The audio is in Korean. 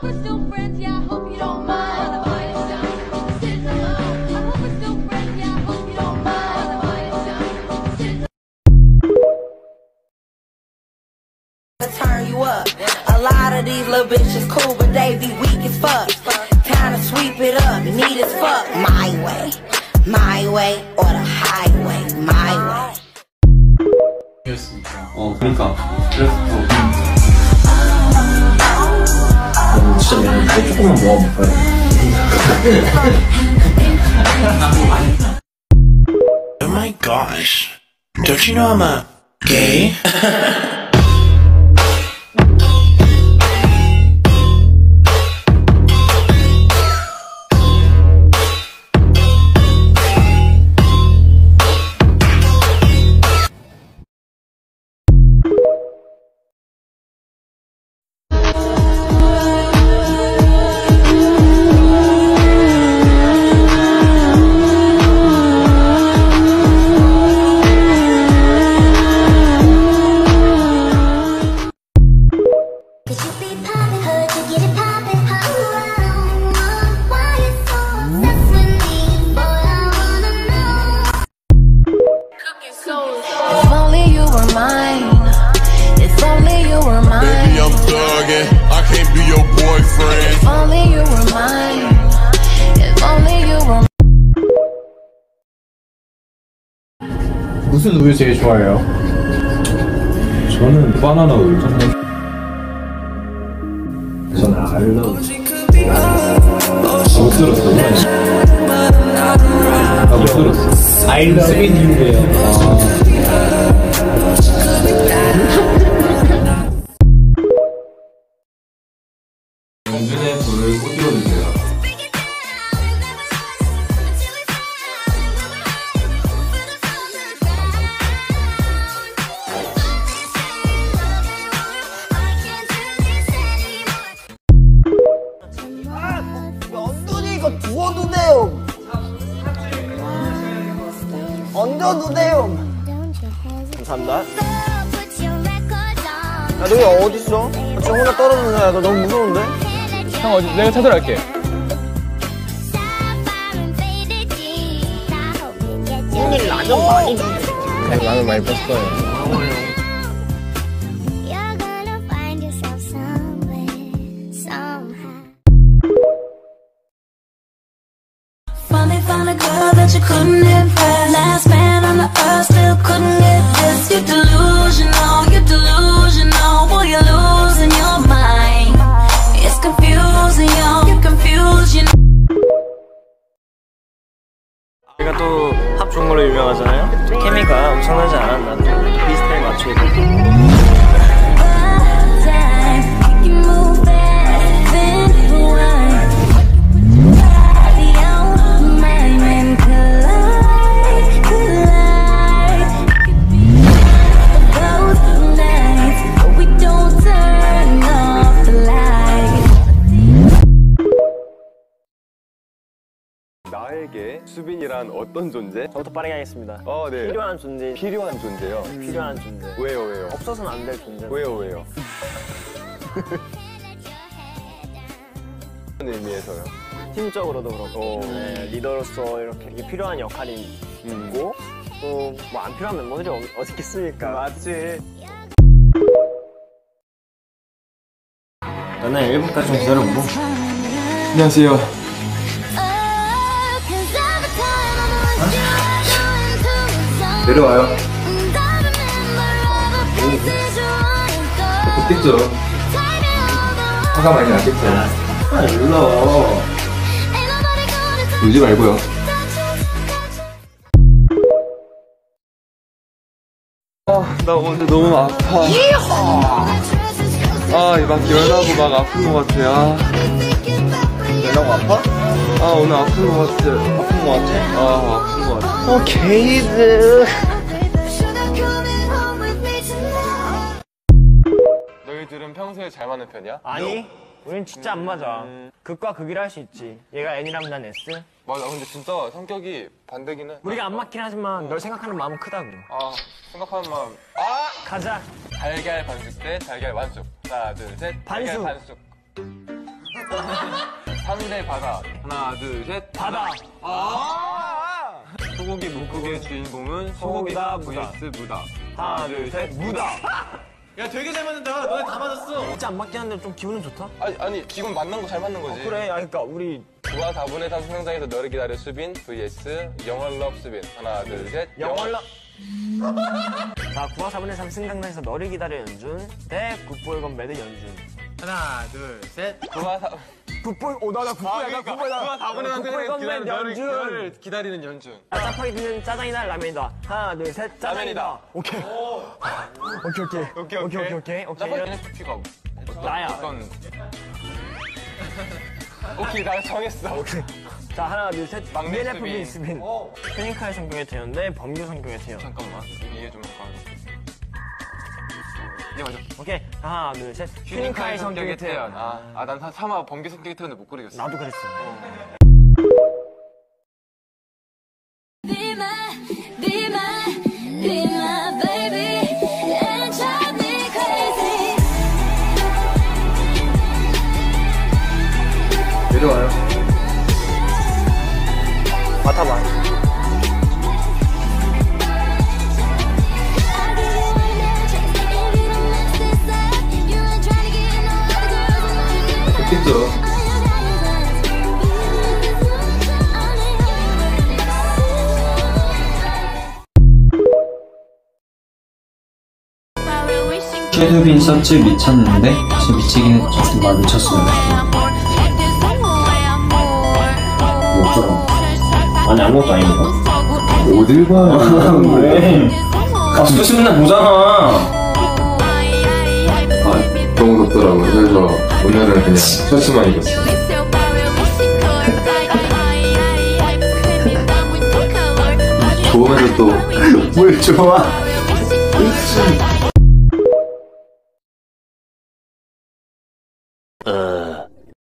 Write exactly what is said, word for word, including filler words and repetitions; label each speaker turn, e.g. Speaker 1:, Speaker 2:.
Speaker 1: hope we're still friends, yeah, I hope you don't mind. I hope we're still friends, yeah, I hope you don't mind.
Speaker 2: Turn you up. A lot of these little bitches cool, but they be weak as fuck. Time to sweep it up, neat as fuck. My way, my way, or the highway, my way.
Speaker 3: 어, 그러니까 그래서 음, 진짜 미안해. 조금만 모아볼까요?
Speaker 4: Oh my gosh, don't you know I'm a gay?
Speaker 3: 무슨 우유 제일 좋아해요? 저는 바나나 우유. 저는 알라 우유. 못 들었어. 아, 못 들었어. 알라 우유예요. 정준의 불을 꽂아주세요.
Speaker 5: 두어도 돼요. 얹어도 돼요. 감사합니다. 야, 너희 어딨어? 나 지금 혼자 떨어지는 거야. 너 너무 무서운데?
Speaker 6: 형 어디? 내가 찾으러 갈게.
Speaker 5: 오늘 라면 많이 주네.
Speaker 6: 네, 라면 많이 뺐어요.
Speaker 1: Found a girl that you couldn't impress. Last man on the earth still couldn't get this. You're delusional, you're delusional. Boy, you're losing your mind. It's confusing, yo, you're confused, you know.
Speaker 5: 우리가 또 합 좋은 걸로 유명하잖아요. 케미가 엄청나지 않았나. 비슷하게 맞춰야 돼.
Speaker 7: 나에게 수빈이란 어떤 존재?
Speaker 5: 저부터 빠르게 하겠습니다.
Speaker 7: 어, 네.
Speaker 5: 필요한 존재.
Speaker 7: 필요한 존재요?
Speaker 5: 음. 필요한 존재.
Speaker 7: 왜요, 왜요?
Speaker 5: 없어서는 안 될 존재.
Speaker 7: 왜요, 왜요? 어떤 의미에서요?
Speaker 5: 팀적으로도 그렇고 네, 리더로서 이렇게, 이렇게 필요한 역할이
Speaker 7: 음.
Speaker 5: 있고 또 뭐 안 필요한 멤버들이 어, 어디 있겠습니까?
Speaker 7: 맞지.
Speaker 5: 너네 일 분까지 좀 기다려보고.
Speaker 6: 안녕하세요. 내려와요. 그때죠. 화가 많이 나겠죠. 아, 일러. 울지 말고요. 아, 나 오늘 너무 아파. 아, 막 열나고 막 아픈 것 같아. 아.
Speaker 5: 열나고 아파?
Speaker 6: 아, 오늘 아픈 것 같아. 아픈 것 같아? 아, 아픈 것 같아.
Speaker 5: 어, 게이드.
Speaker 7: 너희들은 평소에 잘 맞는 편이야?
Speaker 5: 아니, 우린 진짜 안 맞아.
Speaker 7: 음.
Speaker 5: 극과 극이라 할 수 있지. 얘가 N이라면 난 S.
Speaker 7: 맞아, 근데 진짜 성격이 반대기는.
Speaker 5: 우리가 안 맞긴 하지만 널 생각하는 마음은 크다고.
Speaker 7: 아, 생각하는 마음. 아!
Speaker 5: 가자.
Speaker 7: 달걀 반숙 대 달걀 완숙. 하나, 둘, 셋.
Speaker 5: 반숙.
Speaker 7: 달걀 반숙. 삼 대 바다. 하나, 둘, 셋.
Speaker 5: 바다.
Speaker 7: 아! 소고기 묵국의 주인공은 소고기다 vs 무다. 하나, 둘, 셋. 무다.
Speaker 6: 야 되게 잘 맞는다. 너네 다 맞았어.
Speaker 5: 진짜 안 맞긴 한데 좀 기분은 좋다?
Speaker 7: 아니, 아니 지금 맞는 거 잘 맞는 거지.
Speaker 5: 그래, 아, 그러니까 우리
Speaker 7: 구와 사분의 삼 수영장에서 너를 기다려 수빈 vs 영원럽 수빈. 하나, 둘, 셋.
Speaker 5: 영월라. 자, 구와 사분의 삼 승강장에서 너를 기다려 연준 대 굿보이 매드 연준.
Speaker 6: 하나 둘 셋.
Speaker 7: 구와 사
Speaker 5: 굿보이, 오, 나, 나 굿보이야, 나 굿보이다.
Speaker 7: 구와 사분의 삼
Speaker 5: 굿보이
Speaker 7: 기다려 너를
Speaker 5: 연준.
Speaker 7: 너를 기다리는 연준.
Speaker 5: 아, 짜파게 드는 짜장이다, 라면이다. 하나, 둘, 셋, 짜장이다.
Speaker 7: 라면이다.
Speaker 5: 오케이. 오케이, 오케이.
Speaker 7: 오케이,
Speaker 5: 오케이, 오케이, 오케이. 오케이.
Speaker 7: 짜파게티는 에스피가
Speaker 5: 나야.
Speaker 7: 어떤 오케이, 나 정했어.
Speaker 5: 오케이. 자, 하나, 둘, 셋.
Speaker 7: 막내
Speaker 5: 이엔에프비
Speaker 7: 수빈.
Speaker 5: 수빈. 휴닝카의 성격의 태연 대 범규 성격의 태연.
Speaker 7: 잠깐만, 이해 좀 할까? 네, 맞아.
Speaker 5: 오케이. 하나, 둘, 셋.
Speaker 7: 휴닝카의 성격의 태연. 아, 아, 난 차마 범규 성격의 태연을 못 고르겠어.
Speaker 5: 나도 그랬어.
Speaker 1: Be my, be my, be my baby and drive me crazy.
Speaker 6: 내려와요.
Speaker 5: 맡아봐.
Speaker 1: I give you one chance if you don't mess this up. You ain't trying to get no other girls.
Speaker 3: 좋겠죠. 최두빈 썸츠 미쳤는데 저 미치긴 했죠. 말 미쳤어요. 뭐죠? 아니 아무것도 아닙니다. 어딜 봐요? 왜? 가수도 있으면 맨날 보잖아.
Speaker 8: 아, 너무 덥더라고요. 그래서 오늘은 그냥 셔츠만 입었어요. 좋으면서 또
Speaker 3: 뭘 좋아?